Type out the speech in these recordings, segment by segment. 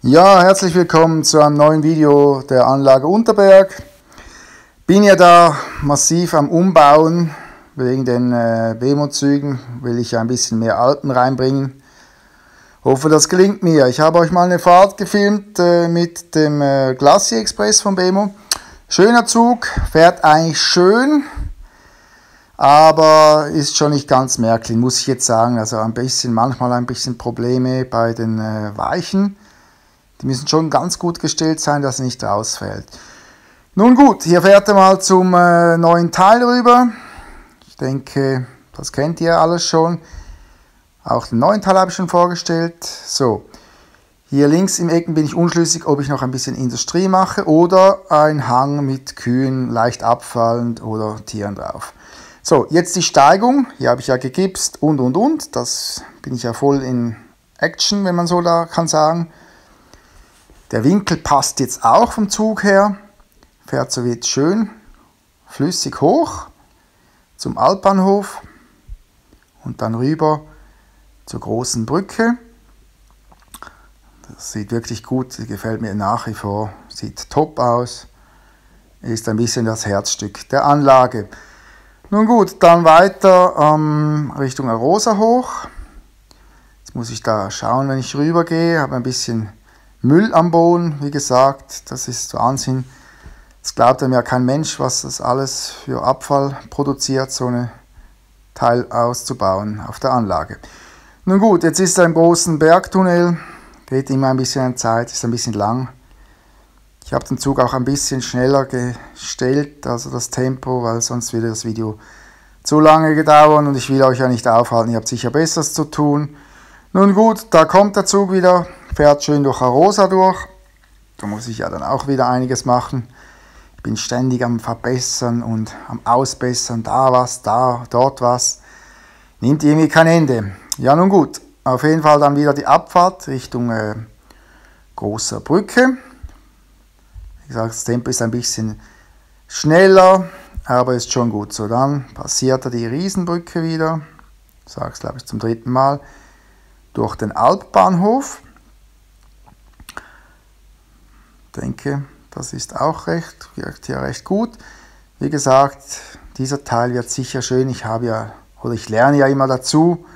Ja, herzlich willkommen zu einem neuen Video der Anlage Unterberg. Bin ja da massiv am Umbauen, wegen den Bemo-Zügen will ich ja ein bisschen mehr Alpen reinbringen. Hoffe, das gelingt mir. Ich habe euch mal eine Fahrt gefilmt mit dem Glacier Express von Bemo. Schöner Zug, fährt eigentlich schön, aber ist schon nicht ganz Märklin, muss ich jetzt sagen. Also manchmal ein bisschen Probleme bei den Weichen. Die müssen schon ganz gut gestellt sein, dass er nicht rausfällt. Nun gut, hier fährt er mal zum neuen Teil rüber. Ich denke, das kennt ihr alles schon. Auch den neuen Teil habe ich schon vorgestellt. So, hier links im Ecken bin ich unschlüssig, ob ich noch ein bisschen Industrie mache oder ein Hang mit Kühen, leicht abfallend oder Tieren drauf. So, jetzt die Steigung. Hier habe ich ja gegipst und. Das bin ich ja voll in Action, wenn man so da kann sagen. Der Winkel passt jetzt auch vom Zug her, fährt so jetzt schön flüssig hoch zum Altbahnhof und dann rüber zur großen Brücke. Das sieht wirklich gut, gefällt mir nach wie vor, sieht top aus, ist ein bisschen das Herzstück der Anlage. Nun gut, dann weiter Richtung Arosa hoch. Jetzt muss ich da schauen, wenn ich rüber gehe, habe ein bisschen Müll am Boden, wie gesagt, das ist Wahnsinn. Das glaubt einem ja kein Mensch, was das alles für Abfall produziert, so ein Teil auszubauen auf der Anlage. Nun gut, jetzt ist er im großen Bergtunnel, geht immer ein bisschen an Zeit, ist ein bisschen lang. Ich habe den Zug auch ein bisschen schneller gestellt, also das Tempo, weil sonst würde das Video zu lange gedauert und ich will euch ja nicht aufhalten, ihr habt sicher Besseres zu tun. Nun gut, da kommt der Zug wieder, fährt schön durch Arosa durch. Da muss ich ja dann auch wieder einiges machen. Ich bin ständig am Verbessern und am Ausbessern, da was, dort was. Nimmt irgendwie kein Ende. Ja, nun gut, auf jeden Fall dann wieder die Abfahrt Richtung großer Brücke. Wie gesagt, das Tempo ist ein bisschen schneller, aber ist schon gut. So, dann passiert die Riesenbrücke wieder. Ich sage es, glaube ich, zum 3. Mal. Durch den Altbahnhof. Ich denke, das ist auch wirkt hier recht gut. Wie gesagt, dieser Teil wird sicher schön. Ich lerne ja immer dazu.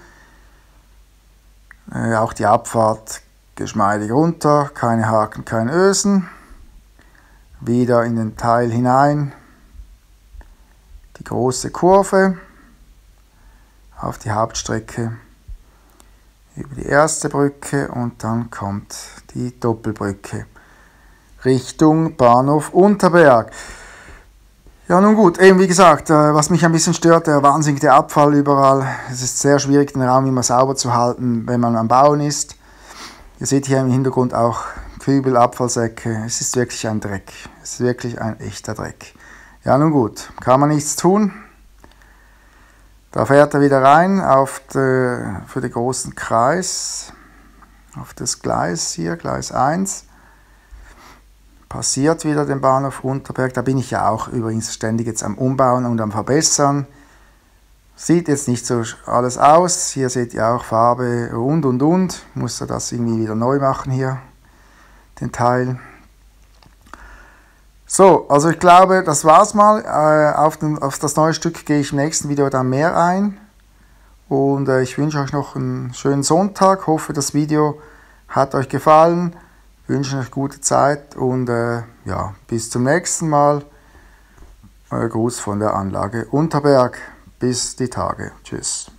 Auch die Abfahrt geschmeidig runter, keine Haken, keine Ösen. Wieder in den Teil hinein. Die große Kurve auf die Hauptstrecke. Über die erste Brücke und dann kommt die Doppelbrücke Richtung Bahnhof Unterberg. Ja, nun gut, eben wie gesagt, was mich ein bisschen stört, der wahnsinnige Abfall überall. Es ist sehr schwierig, den Raum immer sauber zu halten, wenn man am Bauen ist. Ihr seht hier im Hintergrund auch Kübel, Abfallsäcke. Es ist wirklich ein Dreck. Es ist wirklich ein echter Dreck. Ja, nun gut, kann man nichts tun. Da fährt er wieder rein für den großen Kreis, auf das Gleis hier, Gleis 1. Passiert wieder den Bahnhof Unterberg, da bin ich ja auch übrigens ständig jetzt am Umbauen und am Verbessern. Sieht jetzt nicht so alles aus, hier seht ihr auch Farbe und. Muss er das irgendwie wieder neu machen hier, den Teil. So, also ich glaube, das war's mal. Auf das neue Stück gehe ich im nächsten Video dann mehr ein. Und ich wünsche euch noch einen schönen Sonntag. Hoffe, das Video hat euch gefallen. Wünsche euch gute Zeit und ja, bis zum nächsten Mal. Euer Gruß von der Anlage Unterberg. Bis die Tage. Tschüss.